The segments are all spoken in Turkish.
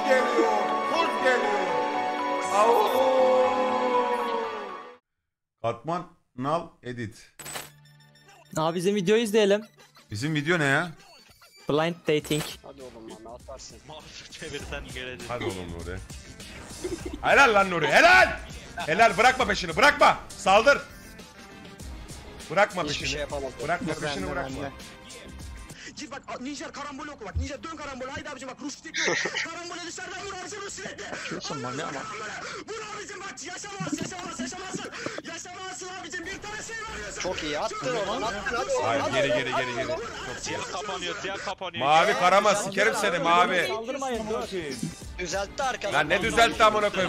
geliyor. Kurt geliyor. Au. Katman Nal Edit. Abi bizim videoyu izleyelim. Bizim video ne ya? Blind dating. Hadi oğlum lan atarsın. Mouse çevirsen gelecek. Hadi oğlum Nuri. Helal lan Nuri, helal! Helal, bırakma peşini, bırakma! Saldır! Bırakma Hiçbir peşini. şey yapamaz. Bırakma peşini, bırakma. Git bak Nijer karambol oku bak. Nijer dön karambol. Haydi abicim bak Rus tekli. Karambole dışarıdan vur abicim Rus tekli. Yapıyorsun bana ama. Vur abicim bak yaşamazsın. Yaşamazsın abicim bir tane şey veriyorsun. Çok iyi attın oradan attın hadi. Hayır, geri. Siyah kapanıyor. Mavi karama, sikerim seni mavi. Saldırmayın dur. Düzeltti arkadaş. Lan ne düzeltti amına koyayım.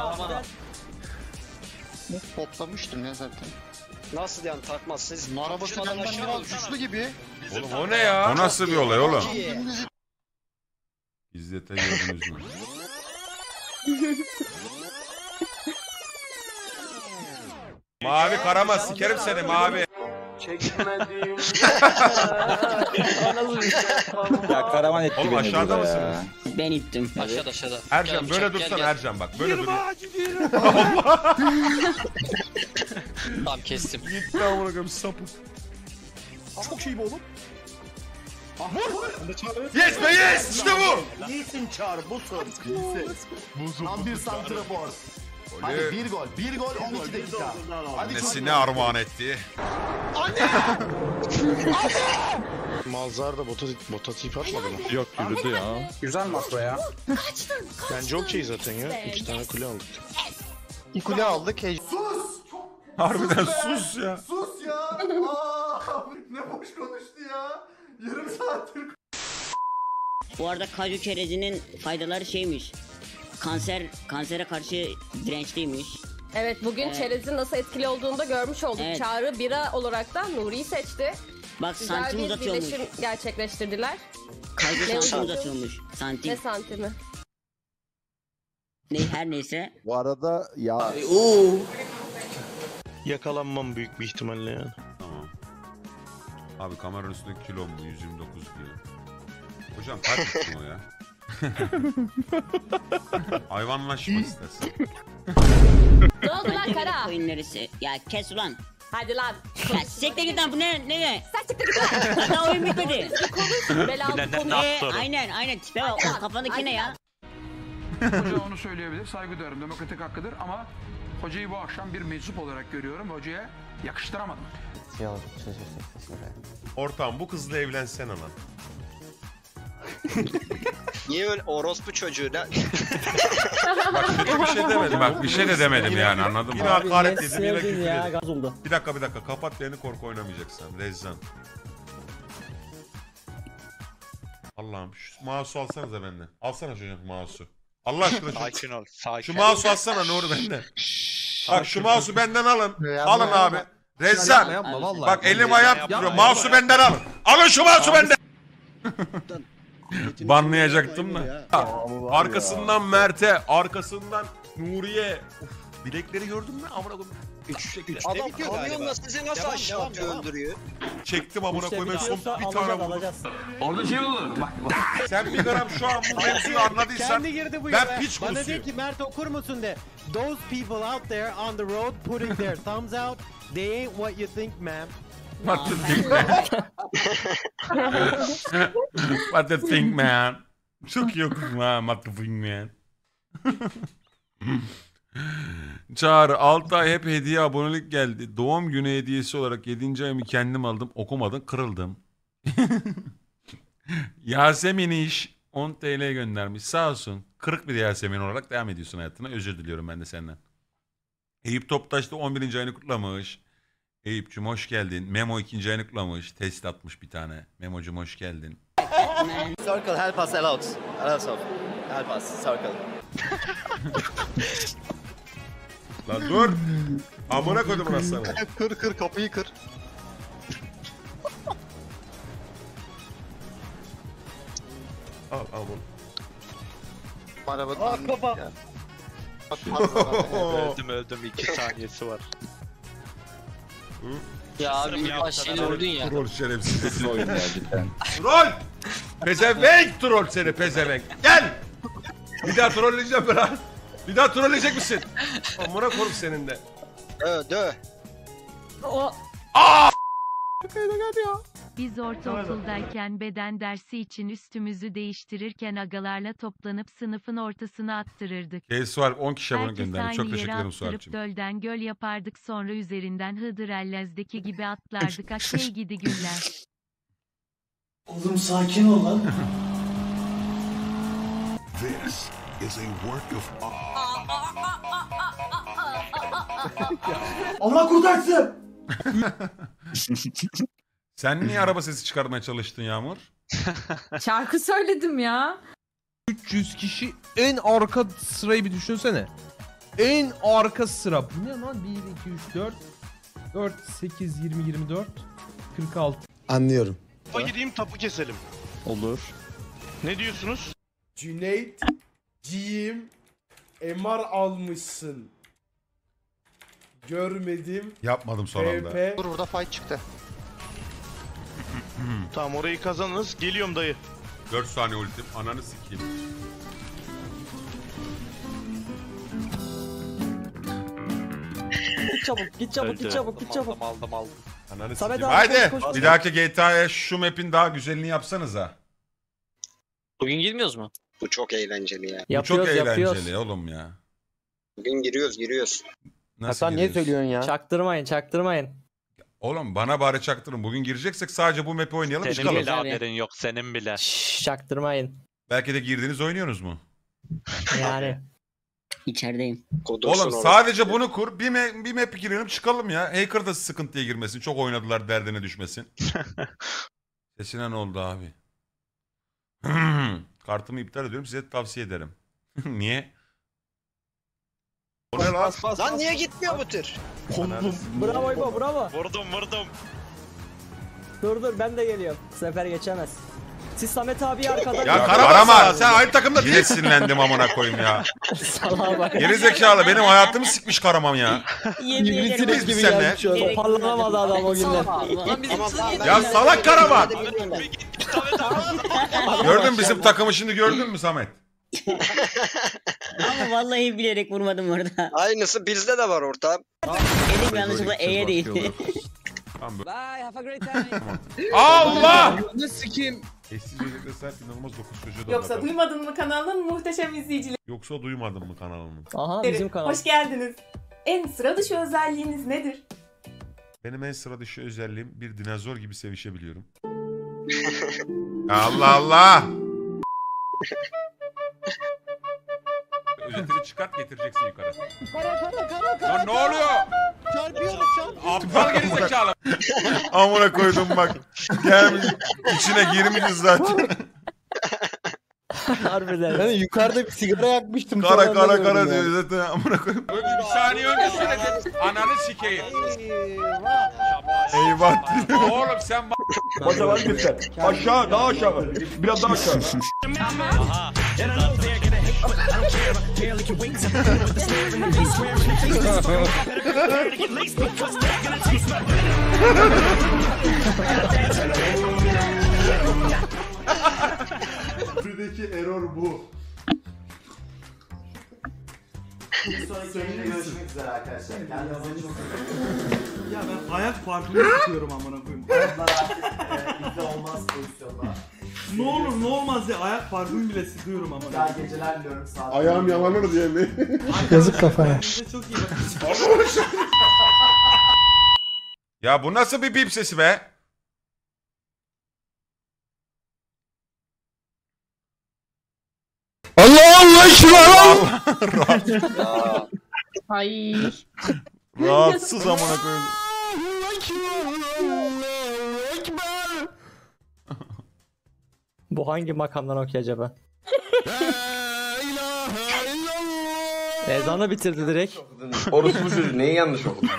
Toplamıştım ya zaten. Nasıl yani takmaz siz? Bu arabası benden biraz güçlü gibi. Oğlum o ne ya? O nasıl bir olay oğlum? Çok iyi. İzzet'e gördünüz mü? Mavi karama, sikerim seni mavi. Ya Karaman etti Oğlum beni aşağıda burada ya. mısınız? Ben ittim. Aşağıda. Ercan böyle dursan Ercan bak. Böyle dur. Tamam kestim. Gitti amına koyayım sapık. Çok iyi bu oğlum. Yes be yes! İşte bu! İyisin Çağrı, busun. İyisin. Tam bir santrafor. Hadi bir gol 12 dakika. Hadi Nesine armağan etti? Malzar da bota tip atmadı mı? Yok yürüdü ya. Güzel makro ya. Bence okey zaten ya. 2 tane kule aldık. Bir kule aldık. Harbiden sus ya. Sus ya. Abi ne boş konuştu ya. Yarım saattir. Bu arada kaju çerezinin faydaları şeymiş. Kansere karşı dirençliymiş. Evet bugün çerezin nasıl etkili olduğunu da görmüş olduk. Evet. Çağrı bira olarak da Nuri'yi seçti. Bak Güzel santim bir uzatıyormuş. birleşim gerçekleştirdiler. Kaju Ne santim uzatıyor? uzatıyormuş. Ne Santim. santimi? Her neyse. Bu arada ya Yakalanmam büyük bir ihtimalle yani. Tamam. Abi kameranın üstünde kilo mu? 129 kilo. Hocam kaç mısın o ya? Hayvanlaşma istersen. Ne oldu lan Kara? Koyunları ya kes ulan. Hadi lan. Ya siktir git lan bu ne? Sen çıktı git. Daha oyun bitmedi. Belalı konu. Aynen tipe bak. O kafandaki ne ya? Hoca onu söyleyebilir, saygı duyarım, demokratik hakkıdır ama hocayı bu akşam bir meczup olarak görüyorum, hocaya yakıştıramadım. Ortam bu kızla evlensen lan. Niye öyle orospu çocuğu ne? Bak kötü bir şey demedim. Bak bir şey de demedim yani anladın mı? Yine hakaret yedim yine küfür yedim. Gaz oldu. Bir dakika kapat beni korku oynamayacaksın. Rezzan. Allah'ım şu mouse'u alsanıza benden. Alsana çocuğum mouse'u. Allah aşkına Sakin ol. Sakin. şu mouse'u alsana Nuri benden. Bak şu mouse'u benden alın. Alın abi. Rezzan. Bak elim ayağım tutuyor. Mouse'u benden alın. Alın şu mouse'u benden. Banlayacaktım da. Arkasından Mert'e, arkasından Nuriye. Uf, bilekleri gördün mü? Amına koyayım. Adam kamyonla sizi nasıl aşağı atıyor öldürüyor? Çektim amına koyayım. En son bir tane vurdum. Alacağız. Orada şey olur. Bak. Sen bir gram şu an bu mevzuyu anladıysan ben piç Bana de kusuyum. ki Mert okur musun de. Those people out there on the road putting their thumbs out, they ain't what you think, man. What the think man? What the think man? Çok iyi okudun ha what the think man. Çağrı 6 ay hep hediye abonelik geldi. Doğum günü hediyesi olarak 7. ayımı kendim aldım. Okumadım kırıldım. Yasemin iş 10 TL göndermiş sağ olsun. Kırık bir Yasemin olarak devam ediyorsun hayatına. Özür diliyorum ben de senden. Eyüp Toptaş da 11. ayını kutlamış. Eyüp'cüm hoş geldin. Memo 2. ayını kutlamış. Test atmış bir tane. Memo'cum hoş geldin. Circle help us out. Help us circle. Lan dur. Amına koydum aslanı. Kır kapıyı kır. Al bunu. Araba kafa. Öldüm 2 saniyesi var. Ya abi aşıyla öldün ya. Troll şerefsiz. Oyun ya cidden. Troll! Pezevenk troll seni pezevenk. Gel! Bir daha trolleyeceğim biraz. Bir daha trolleyecek misin? Amına koyup senin de. Dö. Biz ortaokuldayken beden dersi için üstümüzü değiştirirken agalarla toplanıp sınıfın ortasına attırırdık. Sualp 10 kişi abone Herkes göndermiş. Çok aynı teşekkür yere ederim attırıp Sualp'cığım. gölden göl yapardık, sonra üzerinden Hıdrellez'deki gibi atlardık. Akşey gidi günler. Oğlum sakin ol lan. This is a work of Allah kurtarsın. Sen niye araba sesi çıkarmaya çalıştın Yağmur? Şarkı söyledim ya. 300 kişi en arka sırayı bir düşünsene. En arka sıra. Bu ne lan? 1, 2, 3, 4. 4, 8, 20, 24. 46. Anlıyorum. Tapu gideyim tapu keselim. Olur. Ne diyorsunuz? Cüneyt, Ciyim, MR almışsın. Görmedim. Yapmadım son anda. Dur burada fight çıktı. Tamam orayı kazanırız. Geliyorum dayı. 4 saniye ultim. Ananı sikeyim. Git çabuk. Aldım. Ananı Samet sikeyim. abi, Haydi. koş, koş. Bir dahaki GTA'ya şu map'in daha güzelini yapsanıza. Bugün girmiyoruz mu? Bu çok eğlenceli ya. Bu çok eğlenceli oğlum ya. Bugün giriyoruz. Nasıl giriyoruz? ya? Çaktırmayın. Oğlum bana bari çaktırın. Bugün gireceksek sadece bu map'i oynayalım Senin çıkalım. bile haberin yok, senin bile. Çaktırmayın. Belki de girdiğiniz oynuyorsunuz mu? Yani. İçerideyim. Oğlum sadece bunu kur. Bir map girelim çıkalım ya. Hacker da sıkıntıya girmesin. Çok oynadılar, derdine düşmesin. Sesine ne oldu abi? Kartımı iptal ediyorum. Size tavsiye ederim. Niye? O ne lan? Lan niye gitmiyor bu tır? Bravo İbo, bravo. Vurdum. Dur ben de geliyorum. Bu sefer geçemez. Siz Samet abi arkadan... Ya Karaman sen aynı takımda yine sinirlendim amına koyayım ya. Salaha bak. Geri zekalı benim hayatımı sikmiş Karaman ya. Yemin ederim. Biz biz seninle. Toparlanamadı adam o günden. Ya salak Karaman. Gördün bizim takımı şimdi gördün mü Samet? Ama vallahi bilerek vurmadım orada. Aynısı bizde de var ortağım. Elim yanlışlıkla E'ye değil. Bye, have a great time. Allah! Ne sikeyim? Eşsiz özellikle sahip inanılmaz 9 çocuğa da Yoksa bakar. duymadın mı kanalın muhteşem izleyicileri? Yoksa duymadın mı kanalını? Aha bizim kanal. Hoş geldiniz. En sıra dışı özelliğiniz nedir? Benim en sıra dışı özelliğim bir dinozor gibi sevişebiliyorum. Allah Allah! Özetini çıkart getireceksin yukarı. Lan ne oluyor? Aptal gerizekalı. Amına koydum bak. Gelmiş içine girmişiz zaten. Harbiden. Ben yukarıda bir sigara yakmıştım. Kara diyor zaten amına koydum. Bir saniye önce söyledin. Ananı sikeyim. Eyvah. Oğlum sen Bacalar göster. Aşağı, daha aşağı. Biraz daha aşağı. Buradaki error bu. Bir sonraki yayında görüşmek üzere arkadaşlar. Kendinize çok Ya ben ayak farkını tutuyorum amına koyayım. Ayaklar artık bizde olmaz pozisyonda. Ne olur ne olmaz ya ayak farkını bile sıkıyorum amına. Güzel geceler diliyorum. Sağ olun. Ayağım yalanır diye mi? Yazık kafaya. Size çok iyi bakın. Ya bu nasıl bir bip sesi be? Allah şuna. Ay. Rahatsız amına koyayım. Bu hangi makamdan okuyor acaba? Ezanı bitirdi direkt. Orospu çocuğu neyi yanlış okudun?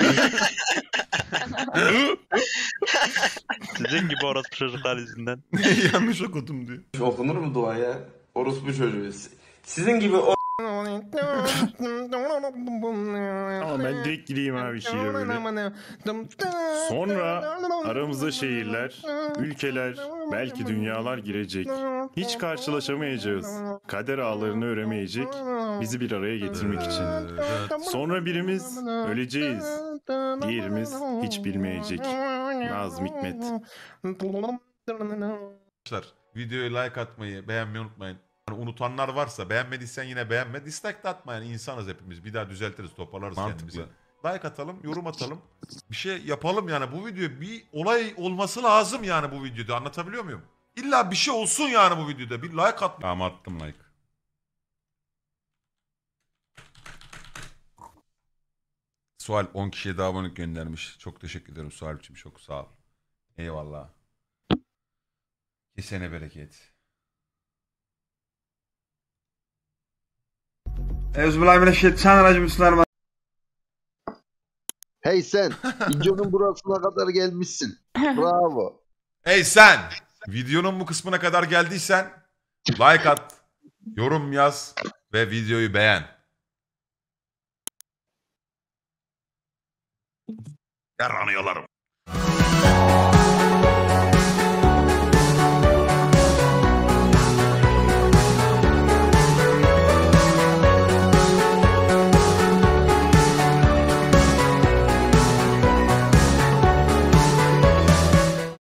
Sizin gibi orospu çocuklar yüzünden. Yanlış okudum diyor. Okunur mu dua ya? Orospu çocuğu. Sizin gibi o Ama ben direkt gireyim abi şiire böyle. Sonra aramıza şehirler, ülkeler, belki dünyalar girecek. Hiç karşılaşamayacağız. Kader ağlarını öremeyecek. Bizi bir araya getirmek için. Sonra birimiz öleceğiz. Diğerimiz hiç bilmeyecek. Nazım Hikmet. Arkadaşlar videoya like atmayı, beğenmeyi unutmayın. Hani unutanlar varsa beğenmediysen yine beğenme. Dislike de atma yani, insanız hepimiz. Bir daha düzeltiriz, toparlarız kendimizi. Like atalım, yorum atalım. Bir şey yapalım yani, bu video bir olay olması lazım yani bu videoda. Anlatabiliyor muyum? İlla bir şey olsun yani bu videoda. Bir like at. Tamam, attım like. Sual 10 kişiye daha abonelik göndermiş. Çok teşekkür ederim Sual'cığım, çok sağ ol. Eyvallah. Kesene bereket. Euzubillahimineşşeytanirracim. Hey sen, videonun burasına kadar gelmişsin. Bravo. Hey sen, videonun bu kısmına kadar geldiysen like at, yorum yaz ve videoyu beğen. Yaranıyorlarım.